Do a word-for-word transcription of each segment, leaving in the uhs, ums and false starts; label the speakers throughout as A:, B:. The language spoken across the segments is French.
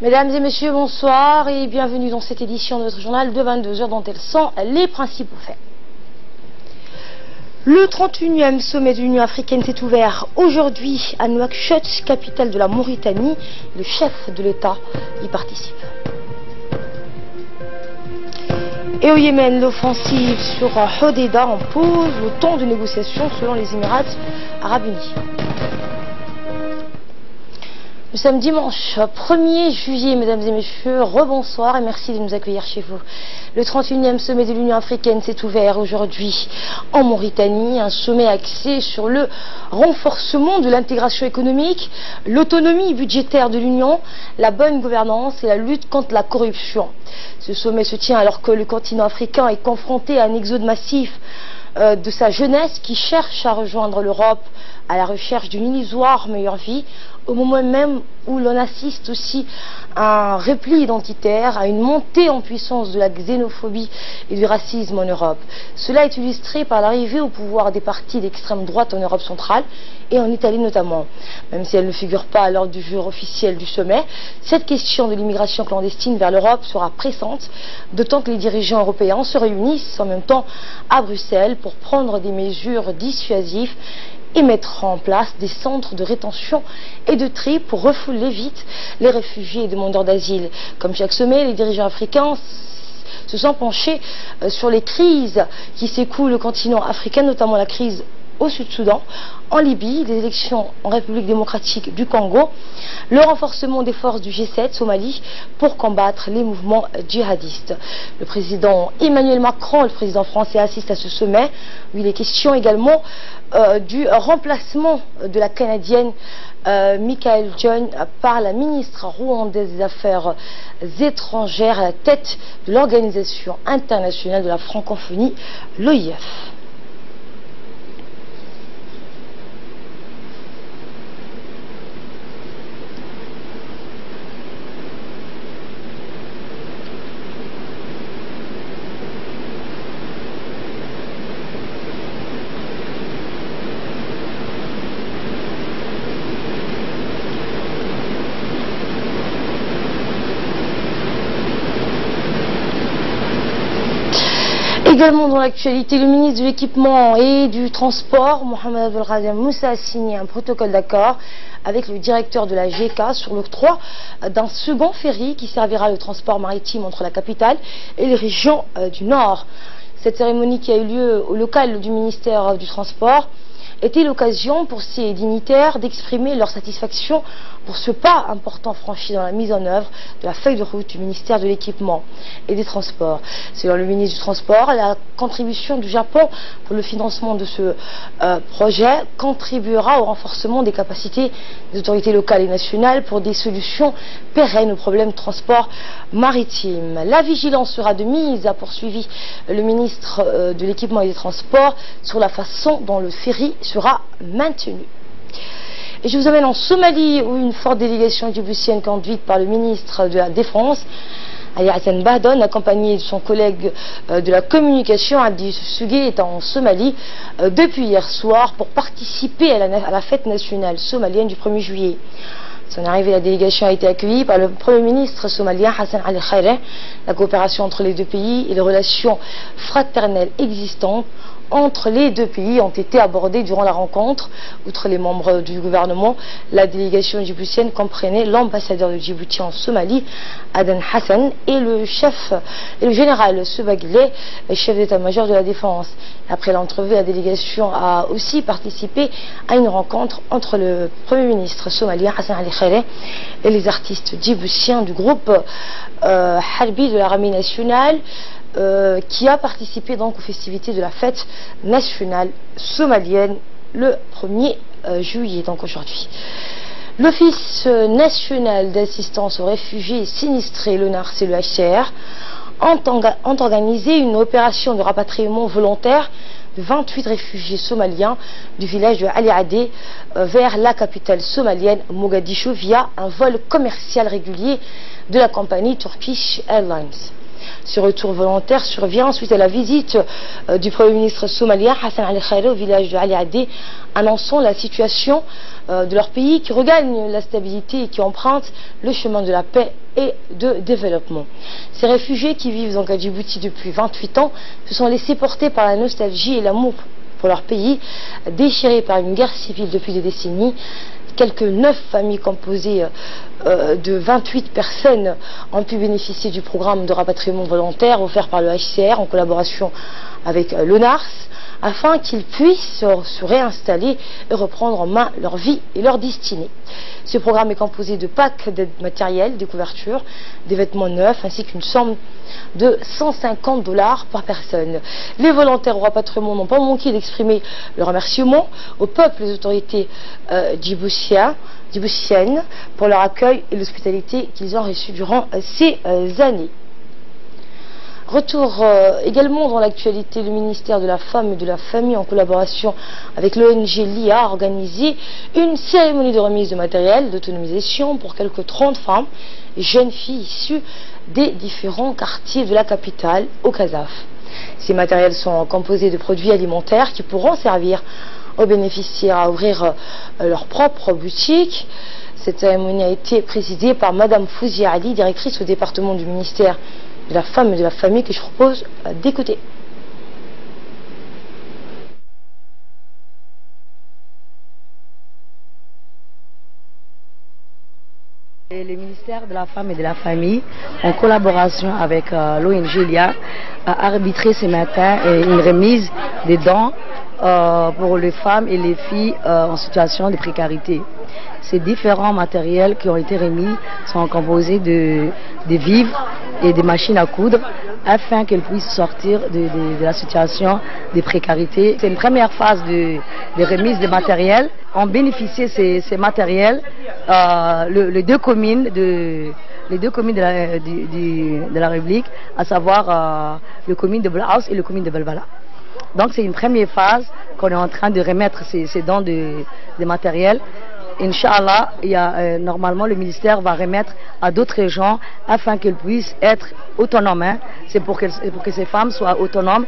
A: Mesdames et messieurs, bonsoir et bienvenue dans cette édition de notre journal de vingt-deux heures dont elles sont les principaux faits. Le trente et unième sommet de l'Union africaine s'est ouvert aujourd'hui à Nouakchott, capitale de la Mauritanie. Le chef de l'État y participe. Et au Yémen, l'offensive sur Hodeida en pause le temps de négociation selon les Émirats arabes unis. Nous sommes dimanche premier juillet, mesdames et messieurs, rebonsoir et merci de nous accueillir chez vous. Le trente et unième sommet de l'Union africaine s'est ouvert aujourd'hui en Mauritanie, un sommet axé sur le renforcement de l'intégration économique, l'autonomie budgétaire de l'Union, la bonne gouvernance et la lutte contre la corruption. Ce sommet se tient alors que le continent africain est confronté à un exode massif euh, de sa jeunesse qui cherche à rejoindre l'Europe à la recherche d'une illusoire meilleure vie, au moment même où l'on assiste aussi à un repli identitaire, à une montée en puissance de la xénophobie et du racisme en Europe. Cela est illustré par l'arrivée au pouvoir des partis d'extrême droite en Europe centrale et en Italie notamment. Même si elle ne figure pas à l'ordre du jour officiel du sommet, cette question de l'immigration clandestine vers l'Europe sera pressante, d'autant que les dirigeants européens se réunissent en même temps à Bruxelles pour prendre des mesures dissuasives et mettre en place des centres de rétention et de tri pour refouler vite les réfugiés et demandeurs d'asile. Comme chaque sommet, les dirigeants africains se sont penchés sur les crises qui secouent le continent africain, notamment la crise au Sud-Soudan, en Libye, les élections en République démocratique du Congo, le renforcement des forces du G sept au Mali pour combattre les mouvements djihadistes. Le président Emmanuel Macron, le président français, assiste à ce sommet où il est question également euh, du remplacement de la Canadienne euh, Michael John par la ministre rwandaise des Affaires étrangères à la tête de l'Organisation internationale de la francophonie, l'O I F. Également dans l'actualité, le ministre de l'équipement et du transport, Mohamed Abdelghadem Moussa, a signé un protocole d'accord avec le directeur de la G K sur l'octroi d'un second ferry qui servira le transport maritime entre la capitale et les régions euh, du Nord. Cette cérémonie qui a eu lieu au local du ministère du Transport était l'occasion pour ces dignitaires d'exprimer leur satisfaction pour ce pas important franchi dans la mise en œuvre de la feuille de route du ministère de l'équipement et des transports. Selon le ministre du Transport, la contribution du Japon pour le financement de ce euh, projet contribuera au renforcement des capacités des autorités locales et nationales pour des solutions pérennes aux problèmes de transport maritime. La vigilance sera de mise, a poursuivi le ministre euh, de l'équipement et des transports, sur la façon dont le ferry sera maintenu. Et je vous amène en Somalie où une forte délégation djiboutienne conduite par le ministre de la Défense, Ali Hassan Bahdon, accompagné de son collègue euh, de la communication, Abdi Sugé, est en Somalie euh, depuis hier soir pour participer à la, à la fête nationale somalienne du premier juillet. À son arrivée, la délégation a été accueillie par le Premier ministre somalien Hassan Ali Khaireh. La coopération entre les deux pays et les relations fraternelles existantes entre les deux pays ont été abordées durant la rencontre. Outre les membres du gouvernement, la délégation djiboutienne comprenait l'ambassadeur de Djibouti en Somalie, Adan Hassan, et le chef, et le général Sebaglé, chef d'état-major de la défense. Après l'entrevue, la délégation a aussi participé à une rencontre entre le Premier ministre somalien Hassan Ali Khaireh et les artistes djiboutiens du groupe euh, Harbi de l'armée nationale, Euh, qui a participé donc aux festivités de la fête nationale somalienne le premier euh, juillet, donc aujourd'hui. L'Office national d'assistance aux réfugiés sinistrés, l'O N A R C et le H C R, ont, ont organisé une opération de rapatriement volontaire de vingt-huit réfugiés somaliens du village de Ali Adé euh, vers la capitale somalienne Mogadiscio via un vol commercial régulier de la compagnie Turkish Airlines. Ce retour volontaire survient suite à la visite euh, du Premier ministre somalien Hassan Ali Khairé au village de Ali Adé, annonçant la situation euh, de leur pays qui regagne la stabilité et qui emprunte le chemin de la paix et de développement. Ces réfugiés qui vivent donc à Djibouti depuis vingt-huit ans se sont laissés porter par la nostalgie et l'amour pour leur pays, déchiré par une guerre civile depuis des décennies. Quelques neuf familles composées euh, de vingt-huit personnes ont pu bénéficier du programme de rapatriement volontaire offert par le H C R en collaboration avec euh, l'ONARS, afin qu'ils puissent se réinstaller et reprendre en main leur vie et leur destinée. Ce programme est composé de packs d'aide matérielle, des couvertures, des vêtements neufs ainsi qu'une somme de cent cinquante dollars par personne. Les volontaires au rapatriement n'ont pas manqué d'exprimer leur remerciement au peuple et aux autorités euh, djiboutiennes pour leur accueil et l'hospitalité qu'ils ont reçue durant euh, ces euh, années. Retour euh, également dans l'actualité, le ministère de la Femme et de la Famille, en collaboration avec l'O N G L I A, a organisé une cérémonie de remise de matériel d'autonomisation pour quelques trente femmes et jeunes filles issues des différents quartiers de la capitale, au Casaf. Ces matériels sont composés de produits alimentaires qui pourront servir aux bénéficiaires à ouvrir euh, leur propre boutique. Cette cérémonie a été présidée par Madame Fouzia Ali, directrice au département du ministère de la Femme et de la Famille, que je propose d'écouter.
B: Et le ministère de la Femme et de la Famille, en collaboration avec euh, l'O N G L I A, a arbitré ce matin euh, une remise des dons euh, pour les femmes et les filles euh, en situation de précarité. Ces différents matériels qui ont été remis sont composés de, de vivres et de machines à coudre afin qu'elles puissent sortir de, de, de la situation de précarité. C'est une première phase de, de remise de matériel. On bénéficié de ces, ces matériels, euh, le, les deux communes de, les deux communes de la, du, du, de la République, à savoir euh, le commune de Blahaus et le commune de Belvala. Donc c'est une première phase qu'on est en train de remettre ces, ces dons de, de matériel. Inch'Allah, il y a, euh, normalement le ministère va remettre à d'autres régions afin qu'elles puissent être autonomes. Hein. C'est pour, pour que ces femmes soient autonomes.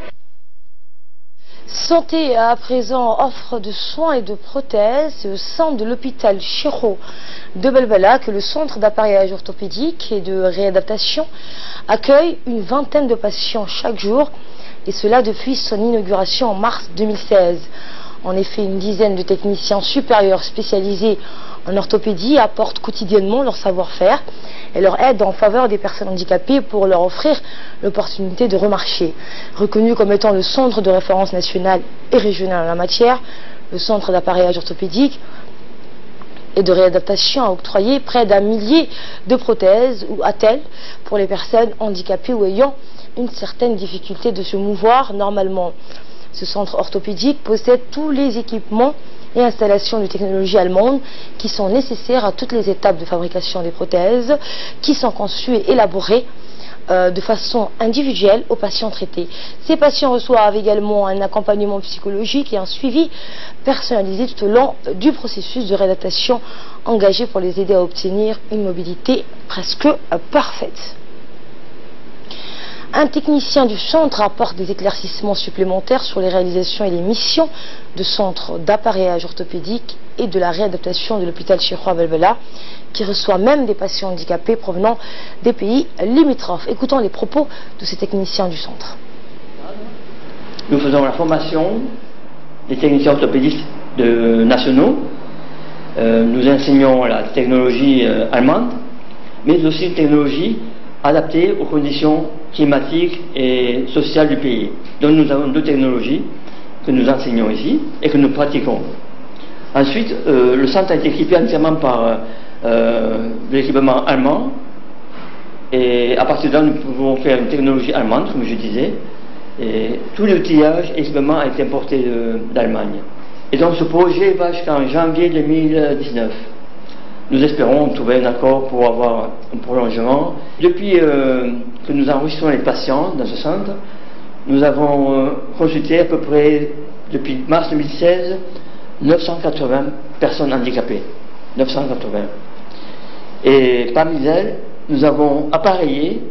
A: Santé à présent offre de soins et de prothèses au centre de l'hôpital Chiro de Belbala que le centre d'appareillage orthopédique et de réadaptation accueille une vingtaine de patients chaque jour, et cela depuis son inauguration en mars deux mille seize. En effet, une dizaine de techniciens supérieurs spécialisés en orthopédie apportent quotidiennement leur savoir-faire et leur aide en faveur des personnes handicapées pour leur offrir l'opportunité de remarcher. Reconnu comme étant le centre de référence nationale et régionale en la matière, le centre d'appareillage orthopédique et de réadaptation a octroyé près d'un millier de prothèses ou attelles pour les personnes handicapées ou ayant une certaine difficulté de se mouvoir normalement. Ce centre orthopédique possède tous les équipements et installations de technologie allemande qui sont nécessaires à toutes les étapes de fabrication des prothèses, qui sont conçues et élaborées euh, de façon individuelle aux patients traités. Ces patients reçoivent également un accompagnement psychologique et un suivi personnalisé tout au long du processus de réadaptation engagé pour les aider à obtenir une mobilité presque euh, parfaite. Un technicien du centre apporte des éclaircissements supplémentaires sur les réalisations et les missions de centre d'appareillage orthopédique et de la réadaptation de l'hôpital Chiro Belbala, qui reçoit même des patients handicapés provenant des pays limitrophes. Écoutons les propos de ces techniciens du centre.
C: Nous faisons la formation des techniciens orthopédistes de, nationaux. Euh, nous enseignons la technologie euh, allemande, mais aussi une technologie adaptée aux conditions climatiques et sociales du pays. Donc nous avons deux technologies que nous enseignons ici et que nous pratiquons. Ensuite, euh, le centre a été équipé entièrement par euh, de l'équipement allemand, et à partir de là nous pouvons faire une technologie allemande, comme je disais, et tout l'outillage et l'équipement a été importé d'Allemagne. Et donc ce projet va jusqu'en janvier deux mille dix-neuf. Nous espérons trouver un accord pour avoir un prolongement. Depuis euh, que nous enregistrons les patients dans ce centre, nous avons euh, consulté à peu près, depuis mars deux mille seize, neuf cent quatre-vingts personnes handicapées. neuf cent quatre-vingts. Et parmi elles, nous avons appareillé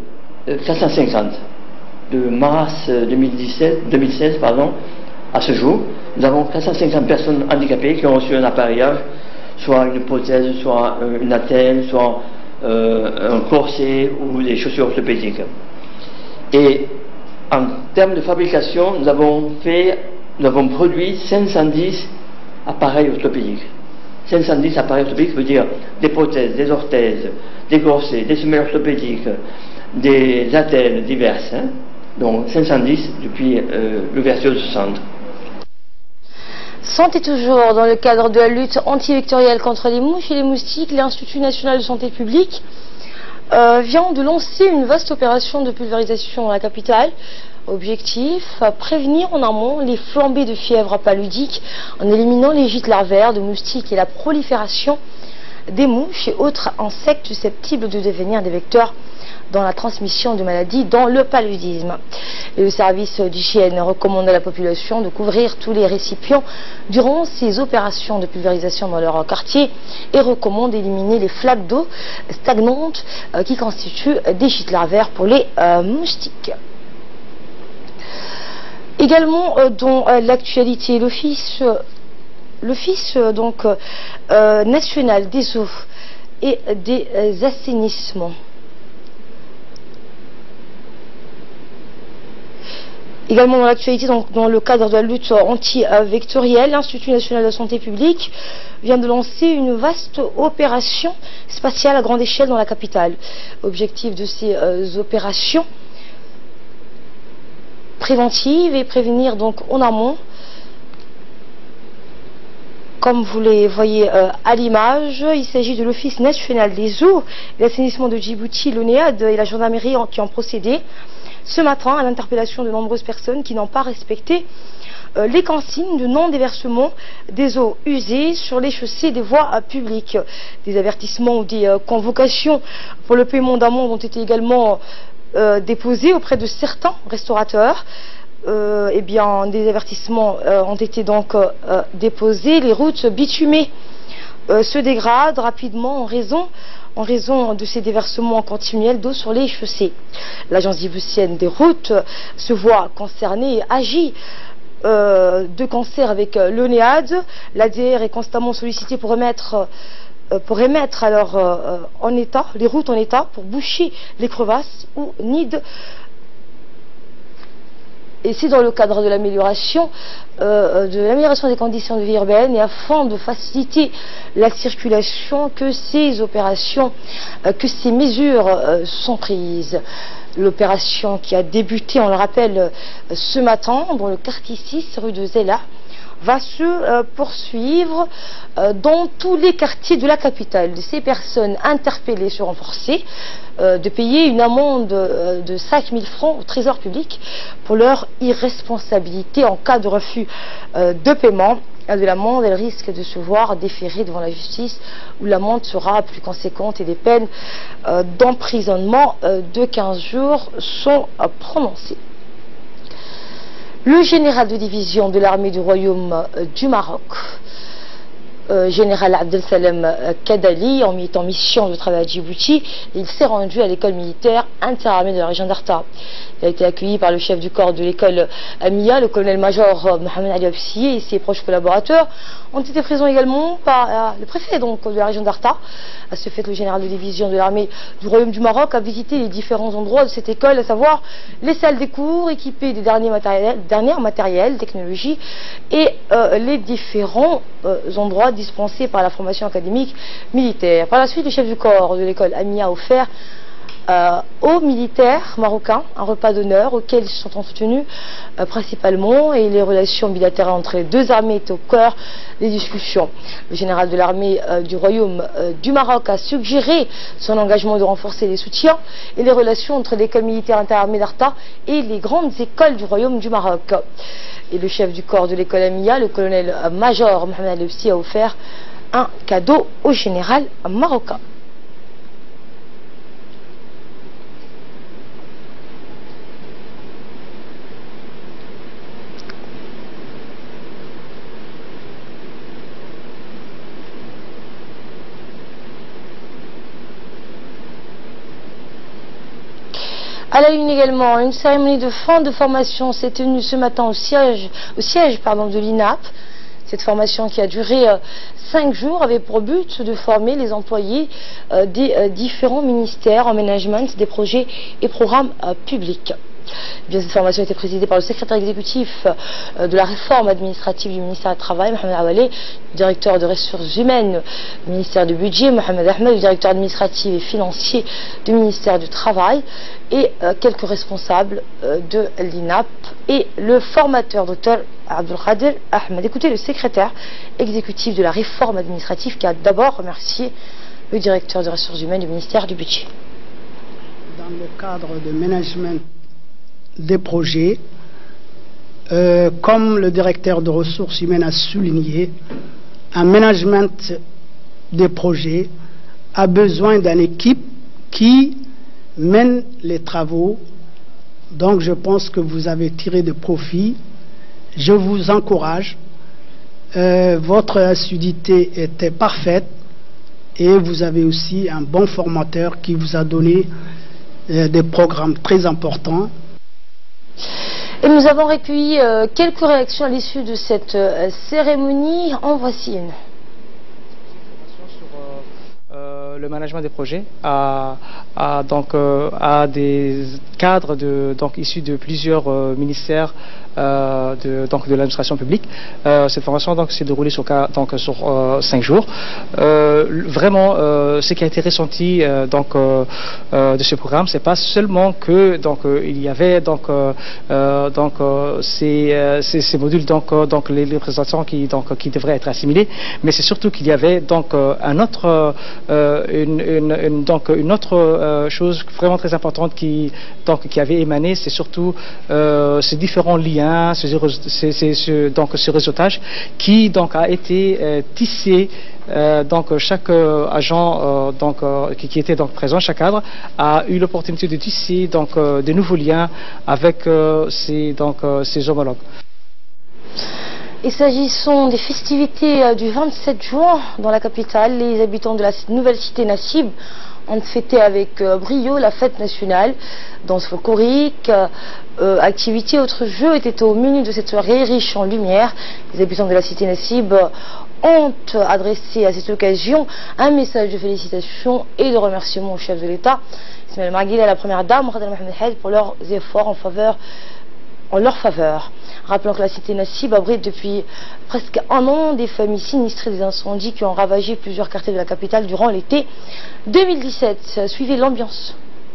C: quatre cent cinquante. De mars deux mille dix-sept, deux mille seize pardon, à ce jour, nous avons quatre cent cinquante personnes handicapées qui ont reçu un appareillage, soit une prothèse, soit une attelle, soit euh, un corset ou des chaussures orthopédiques. Et en termes de fabrication, nous avons fait, nous avons produit cinq cent dix appareils orthopédiques. cinq cent dix appareils orthopédiques veut dire des prothèses, des orthèses, des corsets, des semelles orthopédiques, des attelles diverses. Hein. Donc cinq cent dix depuis euh, l'ouverture de ce centre.
A: Santé toujours, dans le cadre de la lutte antivectorielle contre les mouches et les moustiques, l'Institut national de santé publique euh, vient de lancer une vaste opération de pulvérisation dans la capitale. Objectif, prévenir en amont les flambées de fièvre paludique en éliminant les gîtes larvaires de moustiques et la prolifération des mouches et autres insectes susceptibles de devenir des vecteurs dans la transmission de maladies dans le paludisme. Et le service d'hygiène recommande à la population de couvrir tous les récipients durant ces opérations de pulvérisation dans leur quartier et recommande d'éliminer les flaques d'eau stagnantes euh, qui constituent des gîtes larvaires pour les euh, moustiques. Également euh, dans euh, l'actualité, l'office euh, l'office euh, donc euh, national des eaux et des euh, assainissements. Également dans l'actualité, donc dans le cadre de la lutte anti-vectorielle, l'Institut national de la santé publique vient de lancer une vaste opération spatiale à grande échelle dans la capitale. Objectif de ces euh, opérations préventives et prévenir donc en amont, comme vous les voyez euh, à l'image. Il s'agit de l'Office national des eaux et l'assainissement de Djibouti, l'O N E A D et la gendarmerie en, qui ont procédé ce matin à l'interpellation de nombreuses personnes qui n'ont pas respecté euh, les consignes de non-déversement des eaux usées sur les chaussées des voies euh, publiques. Des avertissements ou des euh, convocations pour le paiement d'amende ont été également euh, déposés auprès de certains restaurateurs. Euh, eh bien, des avertissements euh, ont été donc euh, déposés. Les routes bitumées euh, se dégradent rapidement en raison en raison de ces déversements continuels d'eau sur les chaussées. L'agence djiboutienne des routes se voit concernée et agit euh, de concert avec euh, l'O N E A D. L'A D R est constamment sollicité pour remettre euh, pour remettre alors euh, en état les routes en état pour boucher les crevasses ou nids. Et c'est dans le cadre de l'amélioration euh, de l'amélioration des conditions de vie urbaine et afin de faciliter la circulation que ces opérations, euh, que ces mesures euh, sont prises. L'opération qui a débuté, on le rappelle, euh, ce matin dans le quartier six, rue de Zela, va se euh, poursuivre euh, dans tous les quartiers de la capitale. Ces personnes interpellées seront forcées euh, de payer une amende euh, de cinq mille francs au trésor public pour leur irresponsabilité en cas de refus euh, de paiement de l'amende. Elles risquent de se voir déférées devant la justice où l'amende sera plus conséquente et des peines euh, d'emprisonnement euh, de quinze jours sont euh, prononcées. Le général de division de l'armée du Royaume euh, du Maroc, euh, général Abdel Salem euh, Kadali, en, en mission de travail à Djibouti, il s'est rendu à l'école militaire interarmée de la région d'Arta. Il a été accueilli par le chef du corps de l'école Amia, le colonel-major euh, Mohamed Ali Absiye, et ses proches collaborateurs. Ont été présents également par euh, le préfet donc, de la région d'Arta. À ce fait, le général de division de l'armée du Royaume du Maroc a visité les différents endroits de cette école, à savoir les salles des cours équipées des derniers matériels, dernières matériels, technologies et euh, les différents euh, endroits dispensés par la formation académique militaire. Par la suite, le chef du corps de l'école Amia a offert Euh, aux militaires marocains un repas d'honneur auquel ils se sont entretenus euh, principalement, et les relations bilatérales entre les deux armées étaient au cœur des discussions. Le général de l'armée euh, du Royaume euh, du Maroc a suggéré son engagement de renforcer les soutiens et les relations entre l'école militaire interarmée d'Arta et les grandes écoles du Royaume du Maroc. Et le chef du corps de l'école Amia, le colonel-major Mohamed Ali Absiye, a offert un cadeau au général marocain. À la une également, une cérémonie de fin de formation s'est tenue ce matin au siège, au siège pardon, de l'I N A P. Cette formation qui a duré euh, cinq jours avait pour but de former les employés euh, des euh, différents ministères en management des projets et programmes euh, publics. Bien, cette formation a été présidée par le secrétaire exécutif euh, de la réforme administrative du ministère du Travail, Mohamed Awalé, le directeur de ressources humaines du ministère du Budget, Mohamed Ahmed, le directeur administratif et financier du ministère du Travail et euh, quelques responsables euh, de l'I N A P et le formateur docteur Abdelkader Ahmed. Écoutez le secrétaire exécutif de la réforme administrative qui a d'abord remercié le directeur de ressources humaines du ministère du Budget.
D: Dans le cadre de management des projets, euh, comme le directeur de ressources humaines a souligné, un management des projets a besoin d'une équipe qui mène les travaux. Donc je pense que vous avez tiré de profit. Je vous encourage. Euh, votre assiduité était parfaite et vous avez aussi un bon formateur qui vous a donné euh, des programmes très importants.
A: Et nous avons recueilli euh, quelques réactions à l'issue de cette euh, cérémonie. En voici une.
E: Euh, le management des projets a, a donc euh, a des cadres de, donc issus de plusieurs euh, ministères euh, de, donc de l'administration publique. Euh, cette formation donc s'est déroulée sur donc sur euh, cinq jours. Euh, vraiment, euh, ce qui a été ressenti euh, donc euh, euh, de ce programme, c'est pas seulement que donc euh, il y avait donc euh, euh, donc euh, ces, euh, ces, ces modules donc euh, donc les, les présentations qui donc qui devraient être assimilées, mais c'est surtout qu'il y avait donc euh, un autre euh, Une, une, une, donc une autre euh, chose vraiment très importante qui, donc, qui avait émané, c'est surtout euh, ces différents liens, ces, ces, ces, ce, donc, ce réseautage qui donc, a été euh, tissé. Euh, donc chaque euh, agent euh, donc, euh, qui, qui était donc présent, chaque cadre a eu l'opportunité de tisser donc, euh, de nouveaux liens avec euh, ses, donc, euh, ses homologues.
A: Et s'agissant des festivités euh, du vingt-sept juin dans la capitale, les habitants de la nouvelle cité Nassib ont fêté avec euh, brio la fête nationale. Danse folklorique, euh, euh, activités, autres jeux étaient au menu de cette soirée riche en lumière. Les habitants de la cité Nassib ont adressé à cette occasion un message de félicitations et de remerciements au chef de l'État, Ismaël Marguil, et à la première dame, Mohamed Mohamed, pour leurs efforts en faveur en leur faveur. Rappelons que la cité Nassib abrite depuis presque un an des familles sinistrées des incendies qui ont ravagé plusieurs quartiers de la capitale durant l'été deux mille dix-sept. Suivez l'ambiance.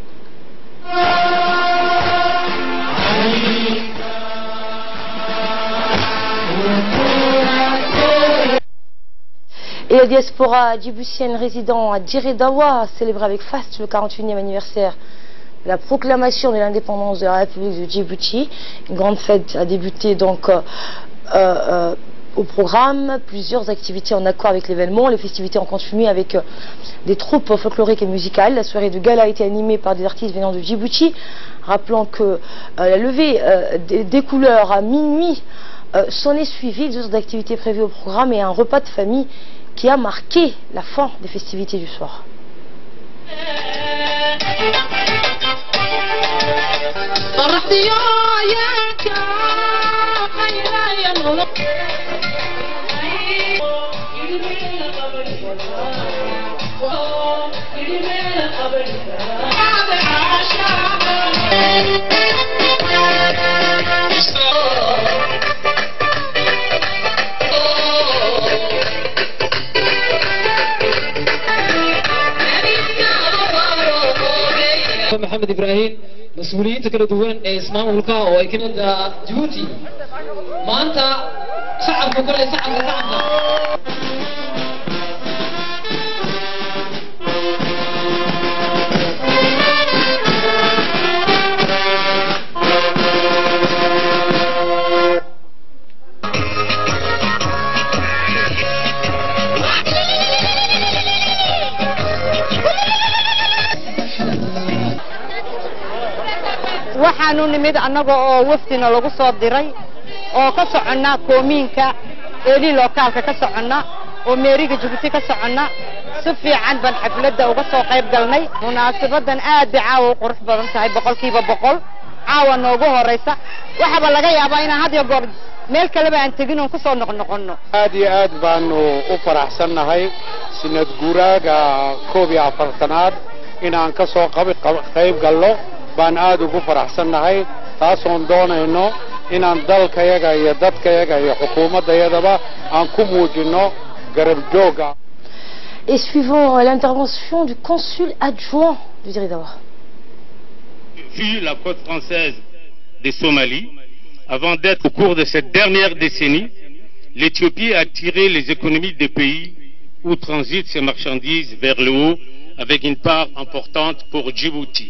A: Et la diaspora djiboutienne résidant à Djiredawa a célébré avec faste le quarante-et-unième anniversaire la proclamation de l'indépendance de la République de Djibouti. Une grande fête a débuté donc euh, euh, au programme, plusieurs activités en accord avec l'événement. Les festivités ont continué avec euh, des troupes folkloriques et musicales. La soirée de gala a été animée par des artistes venant de Djibouti. Rappelons que euh, la levée euh, des, des couleurs à minuit euh, s'en est suivie d'autres activités prévues au programme et un repas de famille qui a marqué la fin des festivités du soir.
F: محمد إبراهيم مسؤوليته كلا دوان اسمه والقاء ويكند جيبوتي ما أنت صعب كل صعب صعب
B: waxaanu nimid annaga oo wafdina lagu soo diray oo ka soconna koomiinka eeli lokaalka ka soconna oo meeriga Djibouti ka soconna سفي عن بن حفلة وقصوا قيب قلني مناسبة آد دعاوة وقرح بنتهي بقول كيف بقول عاوة نوجوه الرئيسة وحب الله جاي أباينا هذا يقول ميل كلام أنت جينهم كسر نقول نقولنا
G: هذه آد بانو أفرح سنة هاي سنة جورا كوبي عفرتناد إن أنكسوا قبل قيب قالوا بان آد أفرح سنة هاي تاسون دون إنه إن أندل كيجا يدت كيجا يحكومة يدبا أنكم وجنو قرب جوجا.
A: Et suivant l'intervention du consul adjoint du Diridawa.
H: Vu la côte française de Somalie, avant d'être au cours de cette dernière décennie, l'Éthiopie a tiré les économies des pays où transitent ces marchandises vers le haut, avec une part importante pour Djibouti.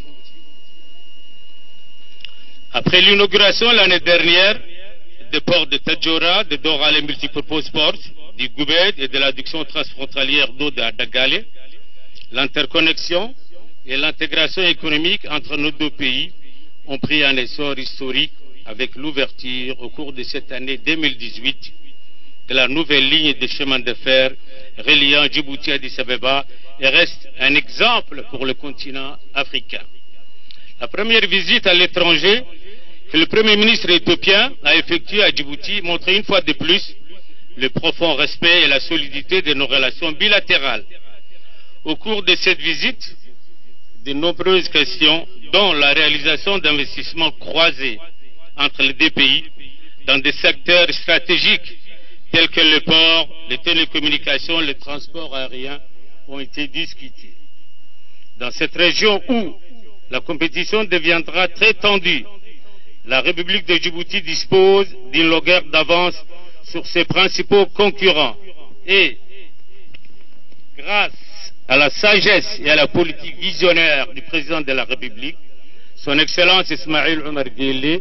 H: Après l'inauguration l'année dernière des ports de Tadjoura, de Dorale Multipurpose Port, du Goubed et de l'adduction transfrontalière d'eau d'Adagale, l'interconnexion et l'intégration économique entre nos deux pays ont pris un essor historique avec l'ouverture au cours de cette année deux mille dix-huit de la nouvelle ligne de chemin de fer reliant Djibouti à Addis Abeba et reste un exemple pour le continent africain. La première visite à l'étranger que le Premier ministre éthiopien a effectuée à Djibouti montre une fois de plus le profond respect et la solidité de nos relations bilatérales. Au cours de cette visite, de nombreuses questions, dont la réalisation d'investissements croisés entre les deux pays dans des secteurs stratégiques tels que le port, les télécommunications, le transport aérien, ont été discutés. Dans cette région où la compétition deviendra très tendue, la République de Djibouti dispose d'une longueur d'avance sur ses principaux concurrents et, grâce à la sagesse et à la politique visionnaire du président de la République, son Excellence Ismaïl Omar Guelleh,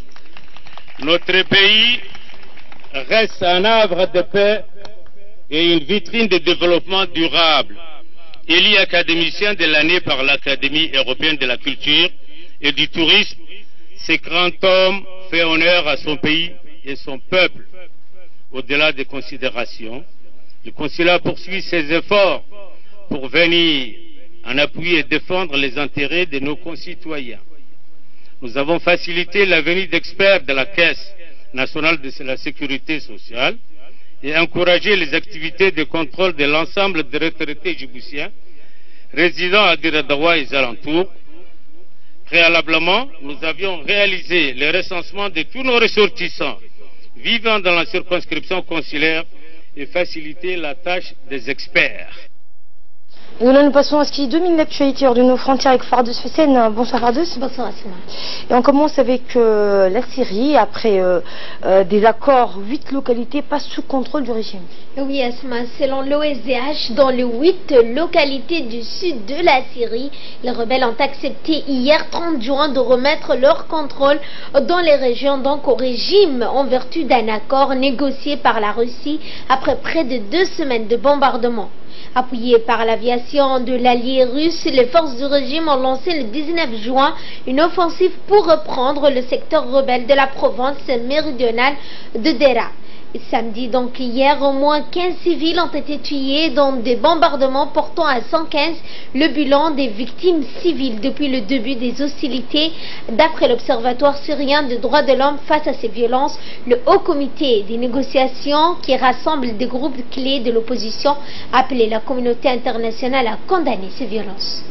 H: notre pays reste un havre de paix et une vitrine de développement durable. Élu académicien de l'année par l'Académie européenne de la culture et du tourisme, ce grand homme fait honneur à son pays et son peuple. Au-delà des considérations, le consulat poursuit ses efforts pour venir en appui et défendre les intérêts de nos concitoyens. Nous avons facilité la venue d'experts de la Caisse nationale de la sécurité sociale et encouragé les activités de contrôle de l'ensemble des retraités djiboutiens résidant à Diradawa et alentours. Préalablement, nous avions réalisé le recensement de tous nos ressortissants vivant dans la circonscription consulaire et faciliter la tâche des experts.
A: Et là, nous passons à ce qui domine l'actualité hors de nos frontières avec Fardous Fessène. Bonsoir Fardous.
I: Bonsoir Asma.
A: Et on commence avec euh, la Syrie. Après euh, euh, des accords, huit localités passent sous contrôle du régime.
I: Oui Asma, selon l'O S C H, dans les huit localités du sud de la Syrie, les rebelles ont accepté hier trente juin de remettre leur contrôle dans les régions donc au régime en vertu d'un accord négocié par la Russie après près de deux semaines de bombardement. Appuyées par l'aviation de l'allié russe, les forces du régime ont lancé le dix-neuf juin une offensive pour reprendre le secteur rebelle de la province méridionale de Dera. Samedi, donc hier, au moins quinze civils ont été tués dans des bombardements portant à cent quinze le bilan des victimes civiles depuis le début des hostilités. D'après l'Observatoire syrien des droits de l'homme face à ces violences, le Haut Comité des négociations qui rassemble des groupes clés de l'opposition a appelé la communauté internationale à condamner ces violences.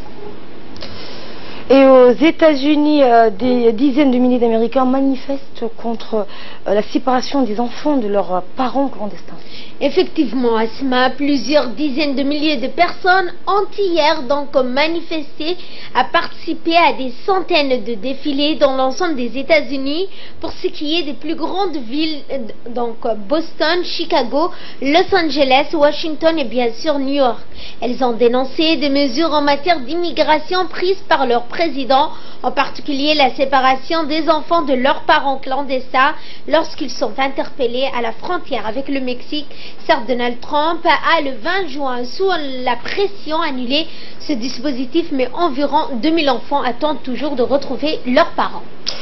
A: Et aux États-Unis, euh, des dizaines de milliers d'Américains manifestent contre euh, la séparation des enfants de leurs euh, parents clandestins.
I: Effectivement, Asma, plusieurs dizaines de milliers de personnes ont hier donc manifesté à participer à des centaines de défilés dans l'ensemble des États-Unis pour ce qui est des plus grandes villes, donc Boston, Chicago, Los Angeles, Washington et bien sûr New York. Elles ont dénoncé des mesures en matière d'immigration prises par leur président, en particulier la séparation des enfants de leurs parents clandestins lorsqu'ils sont interpellés à la frontière avec le Mexique. Certes, Donald Trump a le vingt juin, sous la pression, annulé ce dispositif, mais environ deux mille enfants attendent toujours de retrouver leurs parents.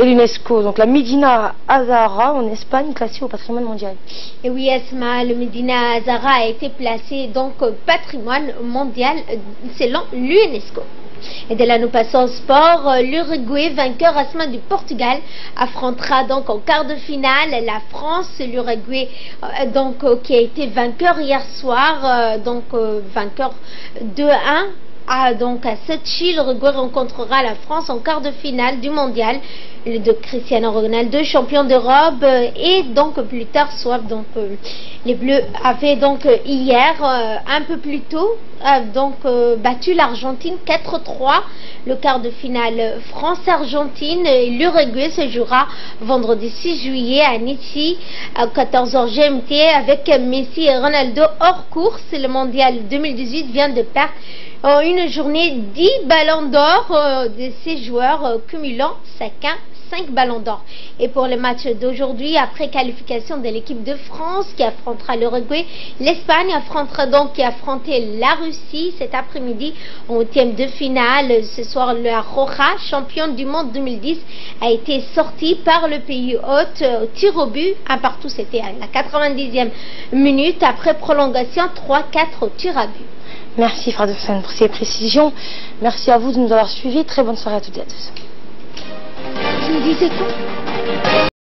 A: et l'UNESCO. Donc la Médina Azahara en Espagne, classée au patrimoine mondial.
I: Et oui, Asma, le Médina Azahara a été placé donc au patrimoine mondial selon l'UNESCO. Et de là, nous passons au sport. L'Uruguay, vainqueur Asma du Portugal, affrontera donc en quart de finale la France. L'Uruguay, euh, donc euh, qui a été vainqueur hier soir, euh, donc euh, vainqueur deux un. Ah, donc à Sochi, l'Uruguay rencontrera la France en quart de finale du mondial. Le de Cristiano Ronaldo, champion d'Europe, euh, et donc plus tard soir, donc euh, les Bleus avaient donc euh, hier, euh, un peu plus tôt, euh, donc euh, battu l'Argentine quatre trois. Le quart de finale France-Argentine, l'Uruguay se jouera vendredi six juillet à Nice à quatorze heures G M T avec Messi et Ronaldo hors course. Le mondial deux mille dix-huit vient de perdre en une journée dix ballons d'or euh, de ces joueurs euh, cumulant chacun cinq ballons d'or. Et pour le match d'aujourd'hui, après qualification de l'équipe de France qui affrontera l'Uruguay, l'Espagne affrontera donc qui affronter la Russie cet après-midi en huitième de finale. Ce soir, la Roja, championne du monde deux mille dix, a été sortie par le pays hôte au tir au but. Un partout, c'était à la quatre-vingt-dixième minute après prolongation trois quatre au tir à but.
A: Merci Fradossan pour ces précisions. Merci à vous de nous avoir suivis. Très bonne soirée à toutes et à tous.
I: Tu me disais quoi?